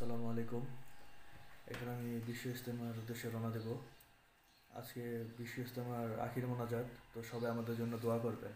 আসসালামু আলাইকুম। এখন আমি বিশ্ব ইজতেমার উদ্দেশ্যে রওনা দেব। আজকে বিশ্ব ইজতেমার আখির মোনাজাত, তো সবাই আমাদের জন্য দোয়া করবেন।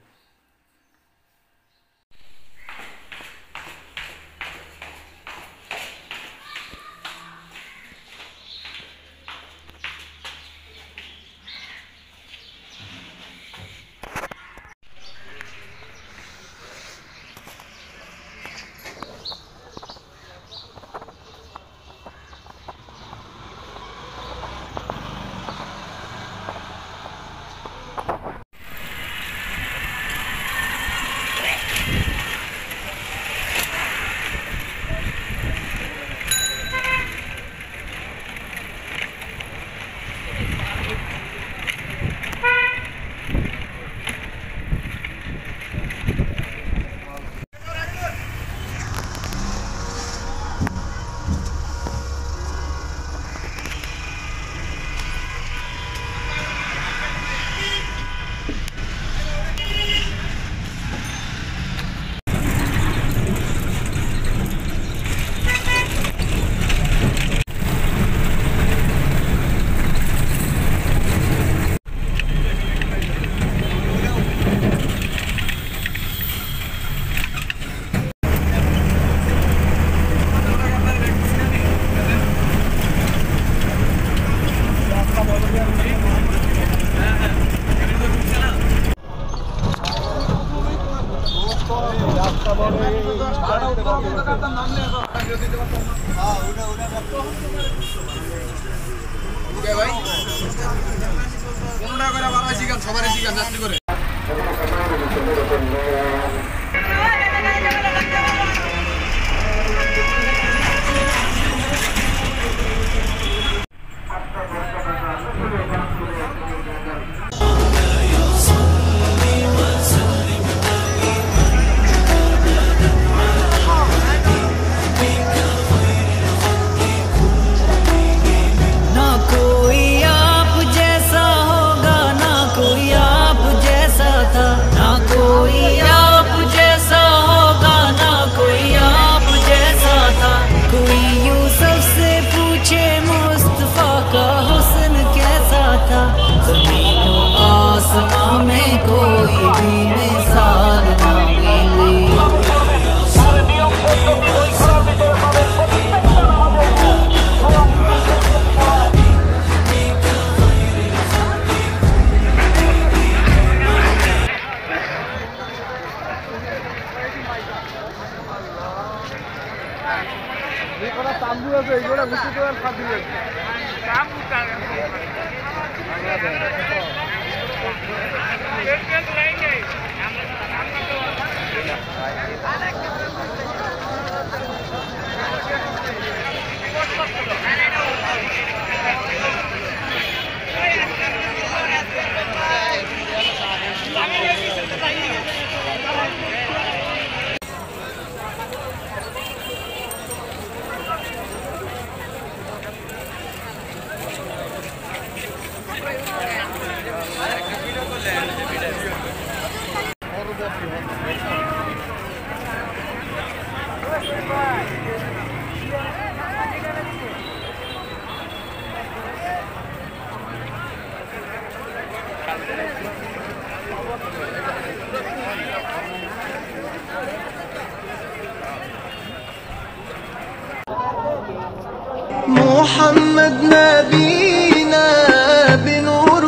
محمد نبينا بنور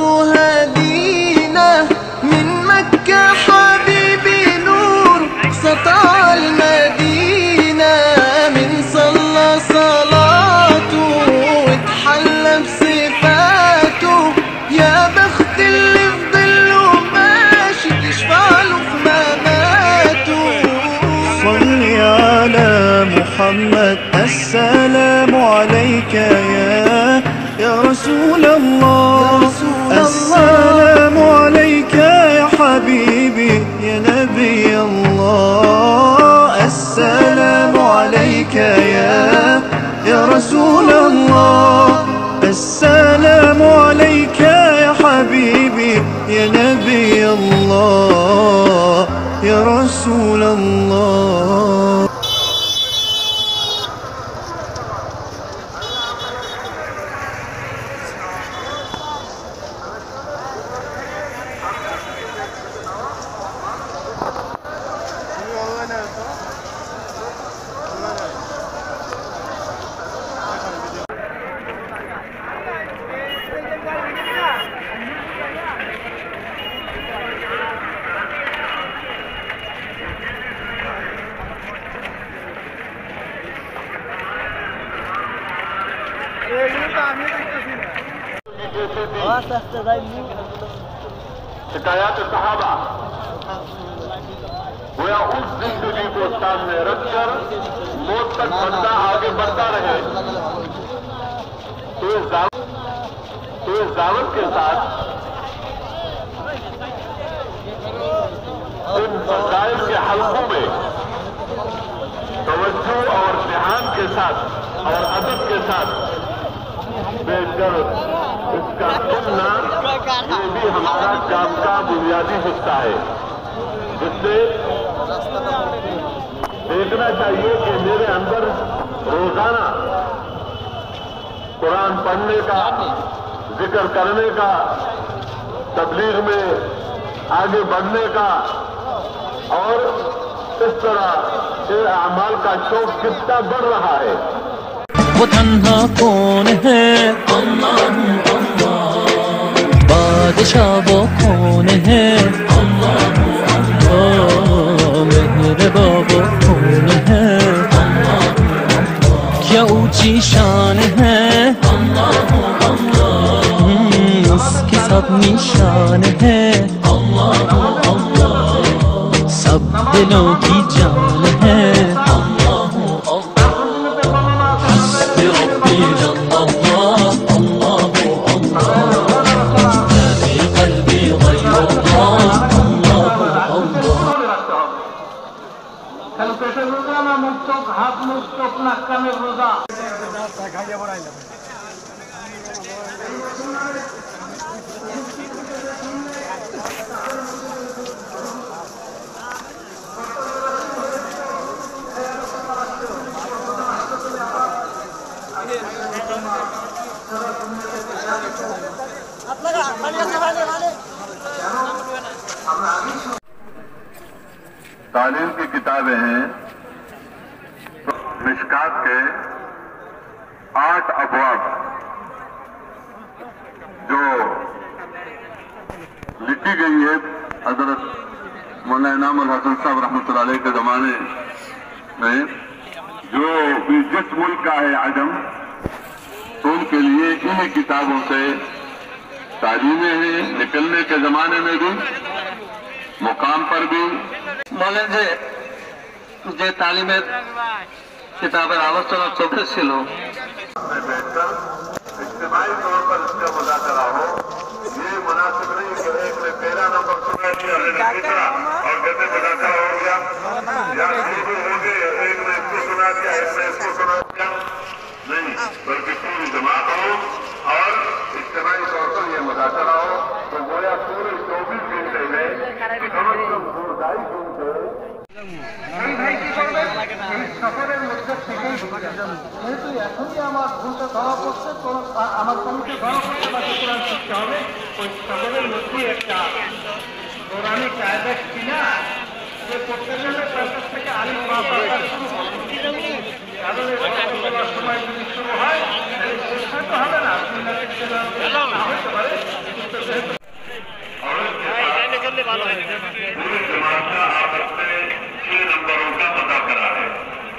هدينا من مكة حبيبي نور سطع المدينة من صلى صلاته واتحلى بصفاته يا بخت اللي في ظله ماشي تشفع له في مماته. صل على محمد السلام عليك يا رسول الله. السلام عليك يا حبيبي يا نبي الله. السلام عليك يا رسول الله. السلام عليك يا حبيبي يا نبي الله يا رسول الله. शिकायत सहाबा गोया उस जिंदगी को सामने रखकर मौत तक बंदा आगे बढ़ता रहे। तो इस दावत के साथ इन मसाइल के हलकों में तवज्जो और ध्यान के साथ और अदब के साथ बैठकर इसका सुनना ये भी हमारा काम का बुनियादी हिस्सा है, जिससे देखना चाहिए कि मेरे अंदर रोजाना कुरान पढ़ने का, जिक्र करने का, तबलीग में आगे बढ़ने का और इस तरह के अमाल का शौक कितना बढ़ रहा है। वो तन्हा कौन है? अल्लाह अल्लाह। बादशाह वो कौन है? अल्लाह अल्लाह। मेहरबा वो कौन है? अल्लाह अल्लाह। क्या ऊंची शान है? अल्लाह अल्लाह। उसकी सब निशान है। अल्लाह अल्लाह। सब दिलों की जान है। हाथ मुक्त नाक काনের রোজা तालीम की किताबें हैं। मिशकात के 8 अबवाब जो लिखी गई है हजरत मौलाना इनाम उल हसन साहब रहमतुल्लाह अलैह के जमाने में, जो भी जिस मुल्क का है आजम, तो उनके लिए इन्हीं किताबों से तालीमें हैं। निकलने के जमाने में भी, मुकाम पर भी বলেন যে তালিমের किताबेर आलोचना चलतेছিল बैठकर इज्तिमाई तौर पर इसका मुज़ाकरा हो, ये मुनासिब नहीं कि एक ने 13 नंबर सुना दिया और कहते मुज़ाकरा हो गया या शुरू हो गए, एक ने इसको सुना दिया, एक ने इसको सुना दिया, नहीं, बल्कि पूरी जमात हो और इज्तिमाई तौर पर यह मुज़ाकरा हो। तो गोया पूरे 24 घंटे में कम से कम 2-2.5 घंटे সফরের মধ্যে থেকেই যেহেতু এখনই আমার ভুলটা ধরা পড়ছে, আমার কমিটি ধরা পড়ছে বা কোরআন শিখতে হবে, ওই সফরের মধ্যেই একটা পৌরাণিক কায়দা কিনা যে করতে গেলে তার কাছ থেকে আলিম পাওয়া শুরু হবে। কারণ বলার সময় যদি শুরু হয় শেষ হয়তো হবে না, না হতে পারে, কিন্তু যেহেতু नंबरों का पता करा है।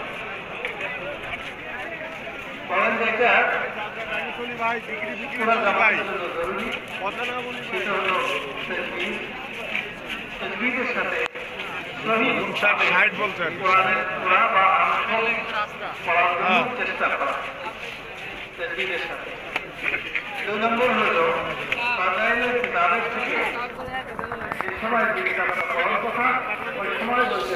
दो नंबर हलो किताबें समय কথা ওই সময় বলতে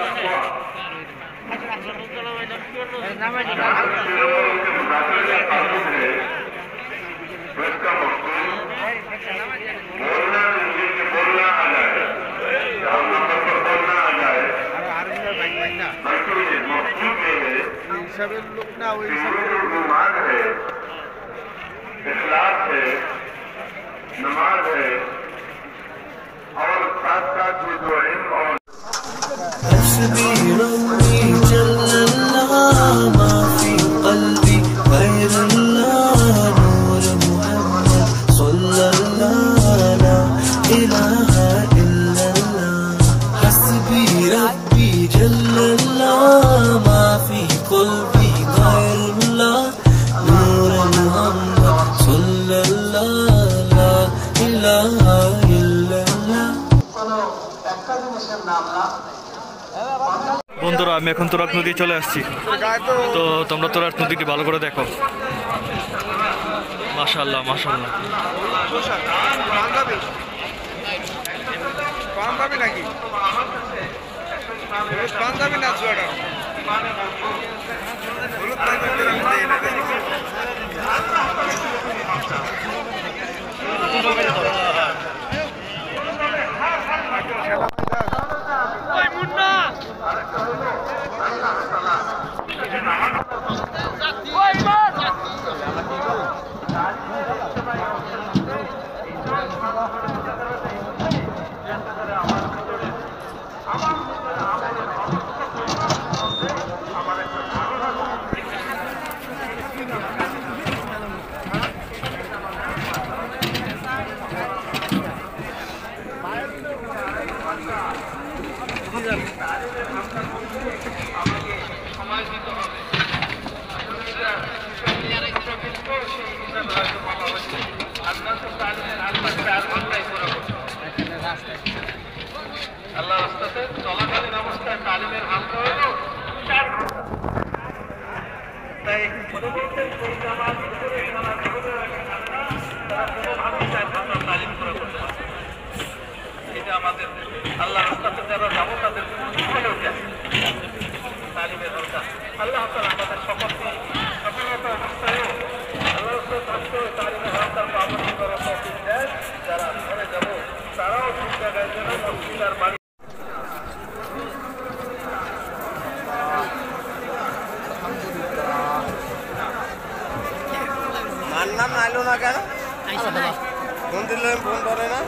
बोलना आ जाए, नंबर पर बोलना आ जाए, ईमान है, इखलास है, नमाज है और साथ साथ में जो इल्म और حسبي ربي جل الله ما في قلبي غير الله نور محمد صلى الله لا إله إلا الله حسبي ربي جل الله ما في قلبي غير الله نور محمد বন্ধুরা, আমি এখন তুরাগ নদী চলে আসছি। তো তোমরা তুরাগ নদীটি ভালো করে দেখো। মাশাআল্লাহ মাশাআল্লাহ। আল্লাহ রাস্তাতে চলাকালীন অবস্থায় তালিমের হাল হলো 4 ঘন্টা। তাই তালিম করা করতে পারে। এটা আমাদের আল্লাহ রাস্তাতে যারা যাবো তাদের তালিমের হালটা আল্লাহ তাআলা আমাদের সকলকে সফলতা অবস্থায়ও আল্লাহ রাস্তায় তালিমের হালটার পাবন্দি করার তৌফিক দেয়। যারা ঘরে যাবো তারাও ঠিক জায়গায় যেন মসজিদার বাড়ি নাম আইলো না কেন? ফোন দিলে ফোন ধরে না।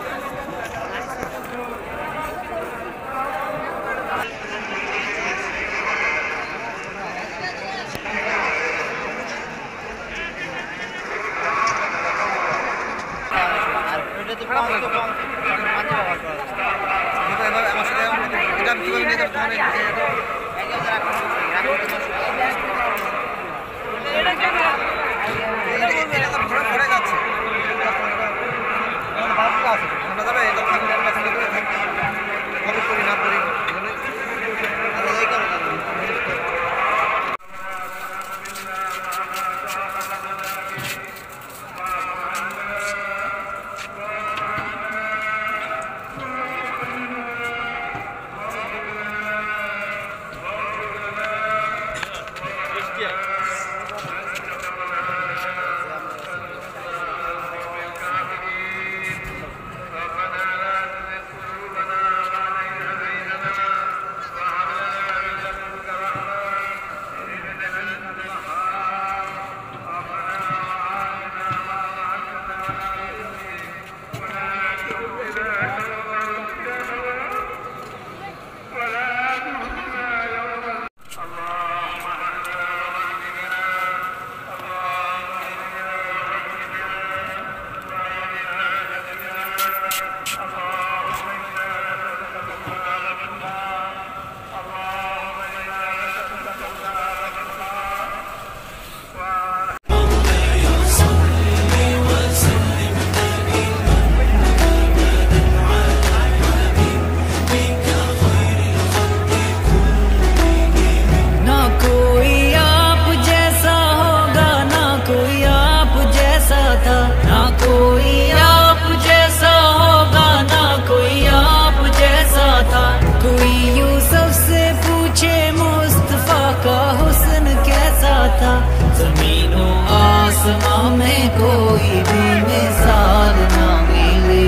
ज़मीनों आसमां में कोई भी मिसाल ना मिले।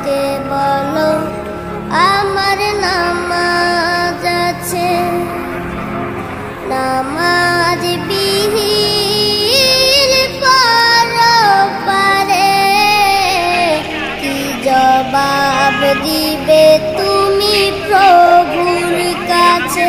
আমাকে বলো আমার নামাজ আছে, নামাজ বিহীন পরপারে কি জবাব দিবে তুমি প্রভুর কাছে?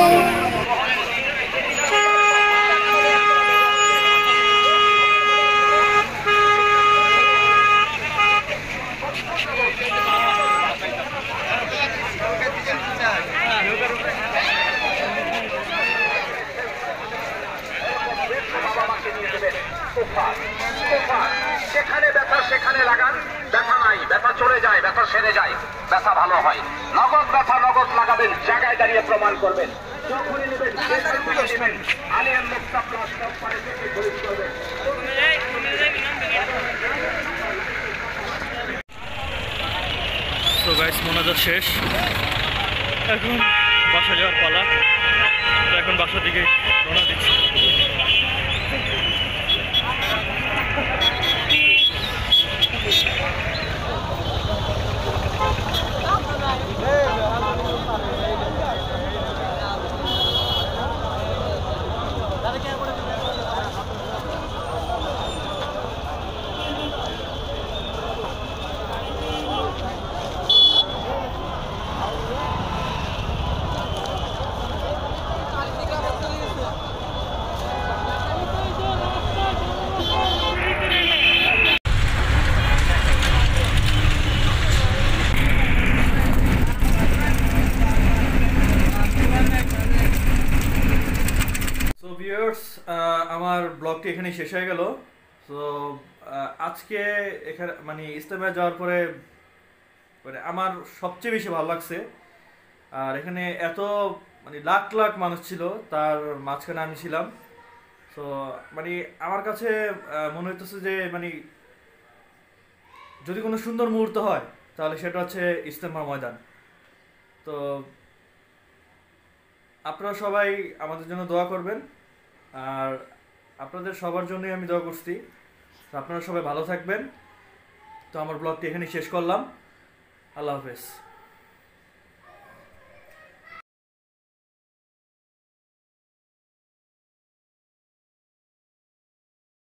সেখানে ব্যথা সেখানে লাগান, ব্যথা নাই, ব্যথা চলে যায়, ব্যথা সেরে যায়, ব্যথা ভালো হয়। নগদ ব্যথা নগদ লাগাবেন, জায়গায় দাঁড়িয়ে প্রমাণ করবেন। যখনই নেবেন নেবেন, আলিয়ার মুক্তা প্লাস কোম্পানি থেকে খরিদ করবেন। তো গাইস, মোনাজাত শেষ, এখন বাসা যাওয়ার পালা। তো এখন বাসার দিকে রওনা দিচ্ছি। আমার ব্লগটি এখানেই শেষ হয়ে গেল। তো আজকে এখানে মানে ইজতেমায় যাওয়ার পরে মানে আমার সবচেয়ে বেশি ভালো লাগছে। আর এখানে এত মানে লাখ লাখ মানুষ ছিল, তার মাঝখানে আমি ছিলাম। তো মানে আমার কাছে মনে হইতেছে যে মানে যদি কোনো সুন্দর মুহূর্ত হয় তাহলে সেটা হচ্ছে ইজতেমা ময়দান। তো আপনারা সবাই আমাদের জন্য দোয়া করবেন, আর আপনাদের সবার জন্যই আমি দোয়া করছি। তো আপনারা সবাই ভালো থাকবেন। তো আমার ব্লগটি এখানেই শেষ করলাম। আল্লাহ হাফেজ।